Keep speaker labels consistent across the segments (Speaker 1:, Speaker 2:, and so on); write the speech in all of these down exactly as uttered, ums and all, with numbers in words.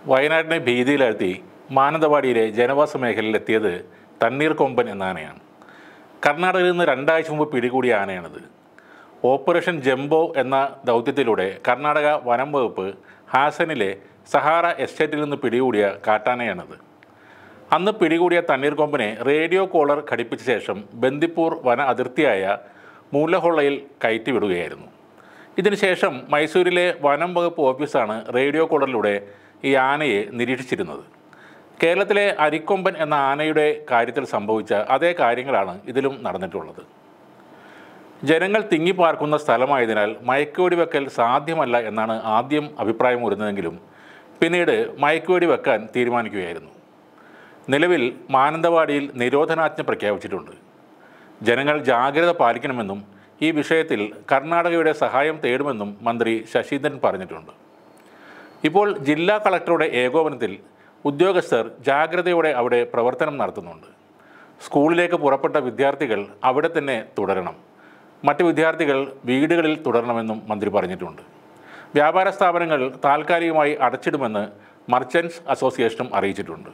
Speaker 1: വയനാടിനെ ഭീതിയിലാഴ്ത്തി മാനന്തവാടിയിലെ ജനവാസ മേഖലയിലെത്തിയത് തണ്ണീർക്കൊമ്പൻ എന്ന ആനയാണ്. കർണാടകയിൽ നിന്ന് രണ്ടാഴ്ച മുമ്പ് പിടികൂടിയ ആനയാണിത്. ഓപ്പറേഷൻ ജംബോ എന്ന ദൗത്യത്തിലൂടെ കർണാടക വനം വകുപ്പ് ഹാസനിലെ സഹാറ എസ്റ്റേറ്റിൽ നിന്ന് പിടികൂടിയ കാട്ടാനയാണിത്. അന്ന് പിടികൂടിയ തണ്ണീർക്കൊമ്പനെ റേഡിയോ കോളർ ഘടിപ്പിച്ച ശേഷം ബന്ദിപ്പൂർ വന അതിർത്തിയായ മൂലഹൊള്ളയിൽ കയറ്റിവിടുകയായിരുന്നു. ഇതിനുശേഷം മൈസൂരിലെ വനം വകുപ്പ് ഓഫീസാണ് റേഡിയോ കോളറിലൂടെ ഈ ആനയെ നിരീക്ഷിച്ചിരുന്നത്. കേരളത്തിലെ അരിക്കൊമ്പൻ എന്ന ആനയുടെ കാര്യത്തിൽ സംഭവിച്ച അതേ കാര്യങ്ങളാണ് ഇതിലും നടന്നിട്ടുള്ളത്. ജനങ്ങൾ തിങ്ങിപ്പാർക്കുന്ന സ്ഥലമായതിനാൽ മയക്കുവെടി വെക്കൽ സാധ്യമല്ല എന്നാണ് ആദ്യം അഭിപ്രായം വരുന്നതെങ്കിലും പിന്നീട് മയക്കുവെടി വെക്കാൻ തീരുമാനിക്കുകയായിരുന്നു. നിലവിൽ മാനന്തവാടിയിൽ നിരോധനാജ്ഞ പ്രഖ്യാപിച്ചിട്ടുണ്ട്. ജനങ്ങൾ ജാഗ്രത പാലിക്കണമെന്നും ഈ വിഷയത്തിൽ കർണാടകയുടെ സഹായം തേടുമെന്നും മന്ത്രി ശശീന്ദ്രൻ പറഞ്ഞിട്ടുണ്ട്. ഇപ്പോൾ ജില്ലാ കളക്ടറുടെ ഏകോപനത്തിൽ ഉദ്യോഗസ്ഥർ ജാഗ്രതയോടെ അവിടെ പ്രവർത്തനം നടത്തുന്നുണ്ട്. സ്കൂളിലേക്ക് പുറപ്പെട്ട വിദ്യാർത്ഥികൾ അവിടെ തന്നെ തുടരണം. മറ്റ് വിദ്യാർത്ഥികൾ വീടുകളിൽ തുടരണമെന്നും മന്ത്രി പറഞ്ഞിട്ടുണ്ട്. വ്യാപാര സ്ഥാപനങ്ങൾ താൽക്കാലികമായി അടച്ചിടുമെന്ന് മർച്ചൻറ്റ്സ് അസോസിയേഷനും അറിയിച്ചിട്ടുണ്ട്.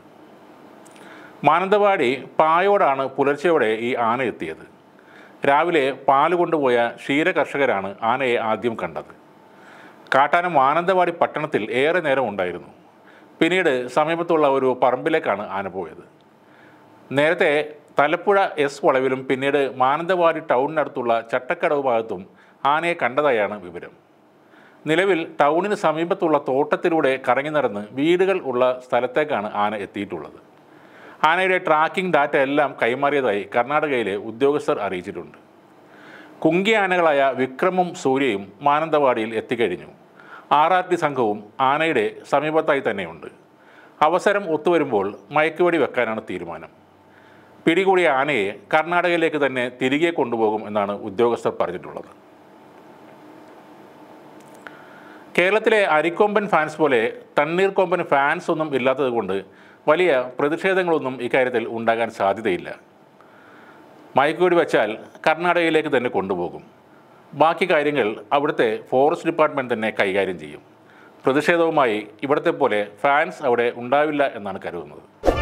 Speaker 1: മാനന്തവാടി പായോടാണ് പുലർച്ചെയോടെ ഈ ആന എത്തിയത്. രാവിലെ പാല് കൊണ്ടുപോയ ക്ഷീര കർഷകരാണ് ആനയെ ആദ്യം കണ്ടത്. കാട്ടാന മാനന്തവാടി പട്ടണത്തിൽ ഏറെ നേരം ഉണ്ടായിരുന്നു. പിന്നീട് സമീപത്തുള്ള ഒരു പറമ്പിലേക്കാണ് ആന പോയത്. നേരത്തെ തലപ്പുഴ എസ് വളവിലും പിന്നീട് മാനന്തവാടി ടൗണിനടുത്തുള്ള ചട്ടക്കടവ് ഭാഗത്തും ആനയെ കണ്ടതായാണ് വിവരം. നിലവിൽ ടൗണിന് സമീപത്തുള്ള തോട്ടത്തിലൂടെ കറങ്ങി നടന്ന് വീടുകൾ ഉള്ള സ്ഥലത്തേക്കാണ് ആന എത്തിയിട്ടുള്ളത്. ആനയുടെ ട്രാക്കിംഗ് ഡാറ്റ എല്ലാം കൈമാറിയതായി കർണാടകയിലെ ഉദ്യോഗസ്ഥർ അറിയിച്ചിട്ടുണ്ട്. കുങ്കി ആനകളായ വിക്രമും സൂര്യയും മാനന്തവാടിയിൽ എത്തിക്കഴിഞ്ഞു. ആർ ആർ ടി സംഘവും ആനയുടെ സമീപത്തായി തന്നെയുണ്ട്. അവസരം ഒത്തുവരുമ്പോൾ മയക്കുവെടി വെക്കാനാണ് തീരുമാനം. പിടികൂടിയ ആനയെ കർണാടകയിലേക്ക് തന്നെ തിരികെ കൊണ്ടുപോകും എന്നാണ് ഉദ്യോഗസ്ഥർ പറഞ്ഞിട്ടുള്ളത്. കേരളത്തിലെ അരിക്കൊമ്പൻ ഫാൻസ് പോലെ തണ്ണീർക്കൊമ്പൻ ഫാൻസ് ഒന്നും ഇല്ലാത്തതുകൊണ്ട് വലിയ പ്രതിഷേധങ്ങളൊന്നും ഇക്കാര്യത്തിൽ ഉണ്ടാകാൻ സാധ്യതയില്ല. മയക്കുവെടി വെച്ചാൽ കർണാടകയിലേക്ക് തന്നെ കൊണ്ടുപോകും. ബാക്കി കാര്യങ്ങൾ അവിടുത്തെ ഫോറസ്റ്റ് ഡിപ്പാർട്ട്മെൻറ്റ് തന്നെ കൈകാര്യം ചെയ്യും. പ്രതിഷേധവുമായി ഇവിടത്തെ പോലെ ഫാൻസ് അവിടെ ഉണ്ടാവില്ല എന്നാണ് കരുതുന്നത്.